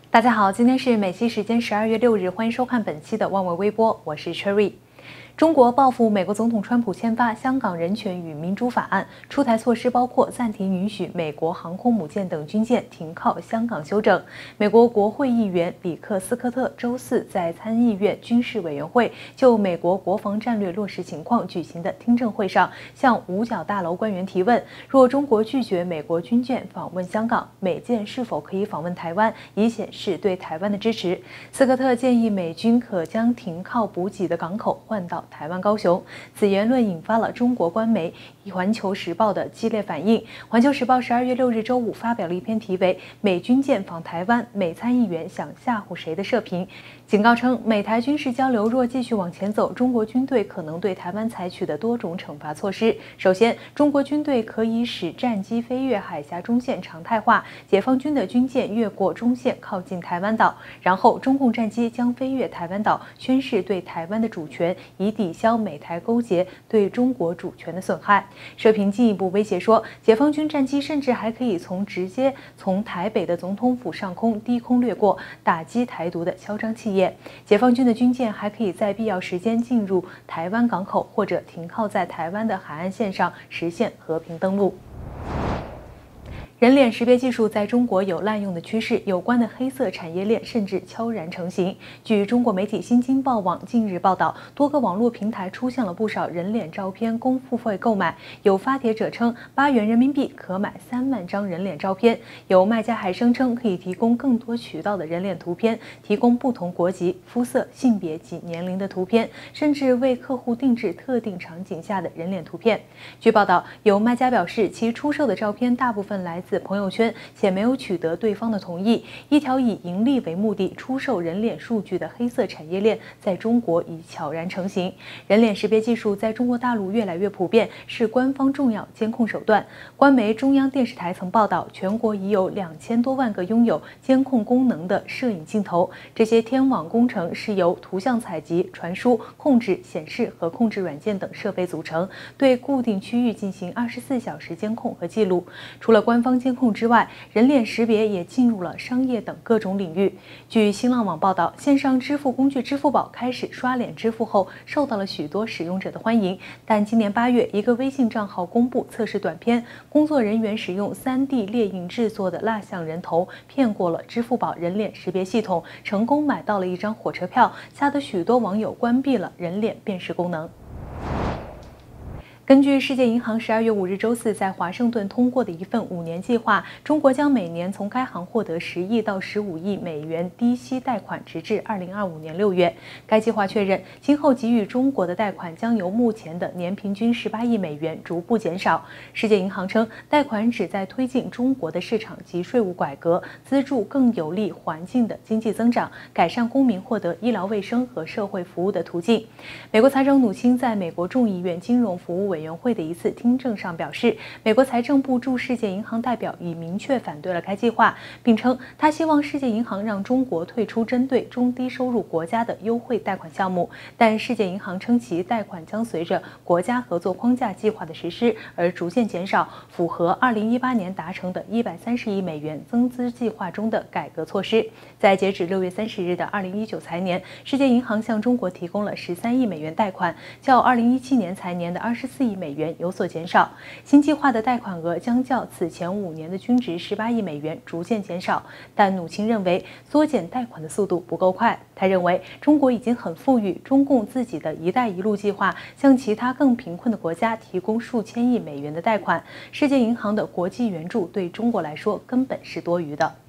大家好，今天是美西时间12月6日，欢迎收看本期的万维微播，我是 Cherry。中国报复美国总统川普签发《香港人权与民主法案》，出台措施包括暂停允许美国航空母舰等军舰停靠香港休整。美国国会议员里克斯科特周四在参议院军事委员会就美国国防战略落实情况举行的听证会上，向五角大楼官员提问：若中国拒绝美国军舰访问香港，美舰是否可以访问台湾，以显示对台湾的支持？斯科特建议美军可将停靠补给的港口换到台湾高雄。此言论引发了中国官媒《环球时报》的激烈反应。《环球时报》12月6日周五发表了一篇题为《美军舰访台湾，美参议员想吓唬谁》的社评，警告称，美台军事交流若继续往前走，中国军队可能对台湾采取的多种惩罚措施。首先，中国军队可以使战机飞越海峡中线常态化，解放军的军舰越过中线靠近台湾岛，然后中共战机将飞越台湾岛，宣示对台湾的主权，以抵消美台勾结对中国主权的损害。社评进一步威胁说，解放军战机甚至还可以直接从台北的总统府上空低空掠过，打击台独的嚣张气焰。解放军的军舰还可以在必要时间进入台湾港口，或者停靠在台湾的海岸线上，实现和平登陆。人脸识别技术在中国有滥用的趋势，有关的黑色产业链甚至悄然成型。据中国媒体新京报网近日报道，多个网络平台出现了不少人脸照片供付费购买，有发帖者称8元人民币可买3万张人脸照片，有卖家还声称可以提供更多渠道的人脸图片，提供不同国籍、肤色、性别及年龄的图片，甚至为客户定制特定场景下的人脸图片。据报道，有卖家表示，其出售的照片大部分来自朋友圈，且没有取得对方的同意。一条以盈利为目的出售人脸数据的黑色产业链在中国已悄然成型。人脸识别技术在中国大陆越来越普遍，是官方重要监控手段。官媒中央电视台曾报道，全国已有2000多万个拥有监控功能的摄影镜头。这些天网工程是由图像采集、传输、控制、显示和控制软件等设备组成，对固定区域进行24小时监控和记录。除了官方监控之外，人脸识别也进入了商业等各种领域。据新浪网报道，线上支付工具支付宝开始刷脸支付后，受到了许多使用者的欢迎。但今年8月，一个微信账号公布测试短片，工作人员使用3D 列印制作的蜡像人头，骗过了支付宝人脸识别系统，成功买到了一张火车票，吓得许多网友关闭了人脸辨识功能。根据世界银行12月5日周四在华盛顿通过的一份5年计划，中国将每年从该行获得10亿到15亿美元低息贷款，直至2025年6月。该计划确认，今后给予中国的贷款将由目前的年平均18亿美元逐步减少。世界银行称，贷款旨在推进中国的市场及税务改革，资助更有利环境的经济增长，改善公民获得医疗卫生和社会服务的途径。美国财长努钦在美国众议院金融服务委员会的一次听证上表示，美国财政部驻世界银行代表已明确反对了该计划，并称他希望世界银行让中国退出针对中低收入国家的优惠贷款项目，但世界银行称其贷款将随着国家合作框架计划的实施而逐渐减少，符合2018年达成的130亿美元增资计划中的改革措施。在截止6月30日的2019财年，世界银行向中国提供了13亿美元贷款，较2017年财年的24亿美元有所减少。新计划的贷款额将较此前5年的均值18亿美元逐渐减少，但努钦认为缩减贷款的速度不够快。他认为中国已经很富裕，中共自己的一带一路计划向其他更贫困的国家提供数千亿美元的贷款，世界银行的国际援助对中国来说根本是多余的。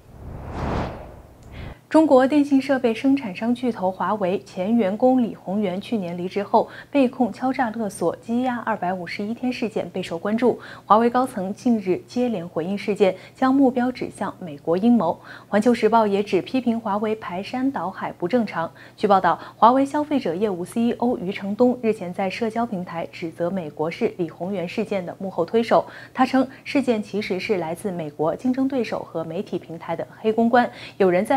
中国电信设备生产商巨头华为前员工李宏源去年离职后，被控敲诈勒索、羁押251天事件备受关注。华为高层近日接连回应事件，将目标指向美国阴谋。环球时报也只批评华为排山倒海不正常。据报道，华为消费者业务 CEO 余承东日前在社交平台指责美国是李宏源事件的幕后推手。他称，事件其实是来自美国竞争对手和媒体平台的黑公关，有人在背后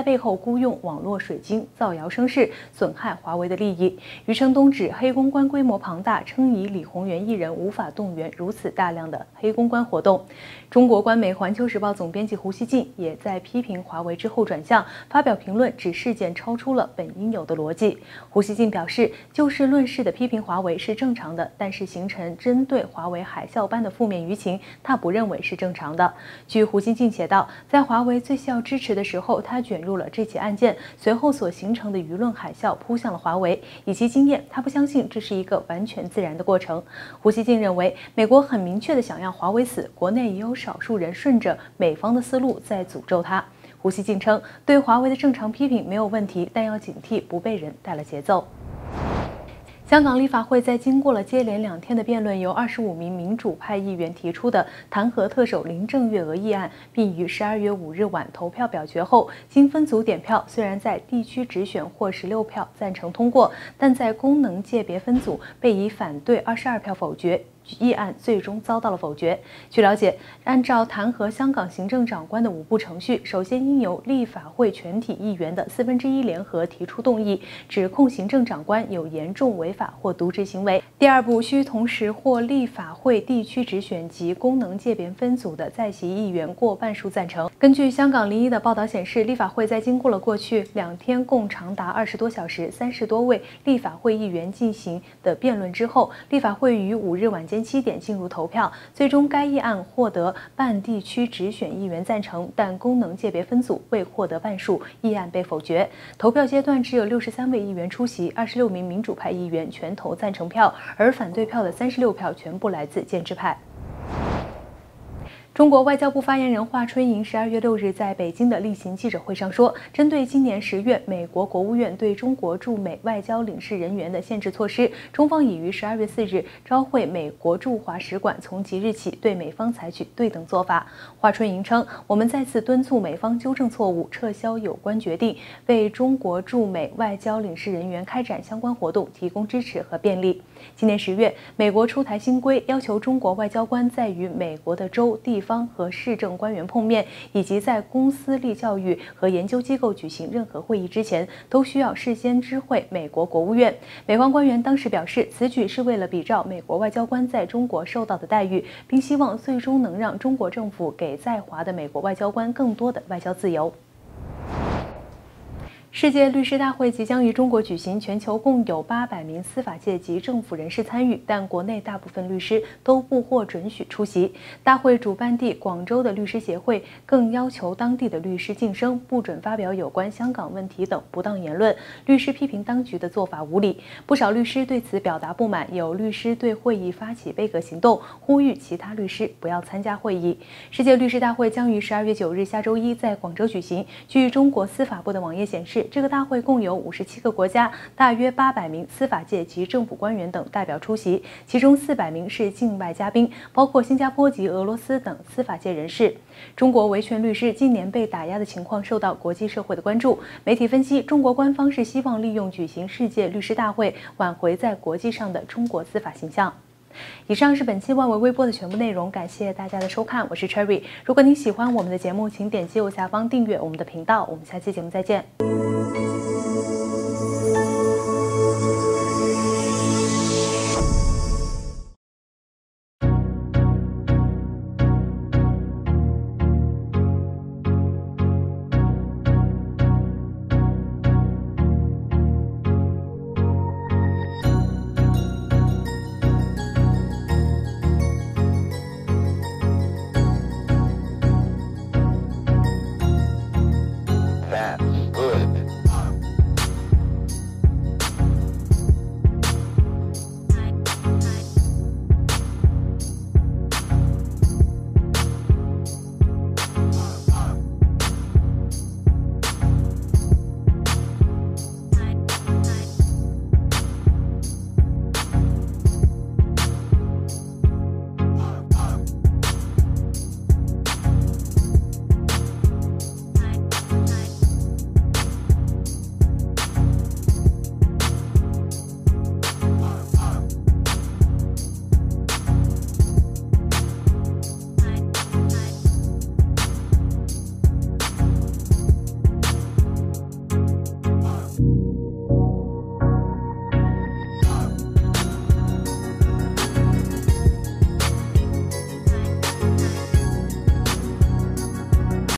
雇佣网络水军造谣生事，损害华为的利益。余承东指黑公关规模庞大，称以李宏源一人无法动员如此大量的黑公关活动。中国官媒《环球时报》总编辑胡锡进也在批评华为之后转向，发表评论指事件超出了本应有的逻辑。胡锡进表示，就事论事的批评华为是正常的，但是形成针对华为海啸般的负面舆情，他不认为是正常的。据胡锡进写道，在华为最需要支持的时候，他卷入了这起案件，随后所形成的舆论海啸扑向了华为。以其经验，他不相信这是一个完全自然的过程。胡锡进认为，美国很明确地想让华为死，国内也有少数人顺着美方的思路在诅咒他。胡锡进称，对华为的正常批评没有问题，但要警惕不被人带了节奏。香港立法会在经过了接连2天的辩论，由25名民主派议员提出的弹劾特首林郑月娥议案，并于12月5日晚投票表决后，经分组点票，虽然在地区直选获16票赞成通过，但在功能界别分组被以反对22票否决。议案最终遭到了否决。据了解，按照弹劾香港行政长官的5步程序，首先应由立法会全体议员的1/4联合提出动议，指控行政长官有严重违法或渎职行为。第2步需同时获立法会地区直选及功能界别分组的在席议员过半数赞成。根据香港01的报道显示，立法会在经过了过去2天共长达20多小时、30多位立法会议员进行的辩论之后，立法会于5日晚间7点进入投票，最终该议案获得半地区直选议员赞成，但功能界别分组未获得半数，议案被否决。投票阶段只有63位议员出席，26名民主派议员全投赞成票，而反对票的36票全部来自建制派。中国外交部发言人华春莹12月6日在北京的例行记者会上说，针对今年10月美国国务院对中国驻美外交领事人员的限制措施，中方已于12月4日召会美国驻华使馆，从即日起对美方采取对等做法。华春莹称，我们再次敦促美方纠正错误，撤销有关决定，为中国驻美外交领事人员开展相关活动提供支持和便利。今年10月，美国出台新规，要求中国外交官在与美国的州、地方和市政官员碰面，以及在公私立教育和研究机构举行任何会议之前，都需要事先知会美国国务院。美方官员当时表示，此举是为了比照美国外交官在中国受到的待遇，并希望最终能让中国政府给在华的美国外交官更多的外交自由。世界律师大会即将于中国举行，全球共有800名司法界及政府人士参与，但国内大部分律师都不获准许出席。大会主办地广州的律师协会更要求当地的律师晋升，不准发表有关香港问题等不当言论。律师批评当局的做法无理，不少律师对此表达不满，有律师对会议发起杯葛行动，呼吁其他律师不要参加会议。世界律师大会将于12月9日下周一在广州举行。据中国司法部的网页显示，这个大会共有57个国家，大约800名司法界及政府官员等代表出席，其中400名是境外嘉宾，包括新加坡及俄罗斯等司法界人士。中国维权律师今年被打压的情况受到国际社会的关注。媒体分析，中国官方是希望利用举行世界律师大会，挽回在国际上的中国司法形象。以上是本期万维微播的全部内容，感谢大家的收看，我是 Cherry。如果您喜欢我们的节目，请点击右下方订阅我们的频道，我们下期节目再见。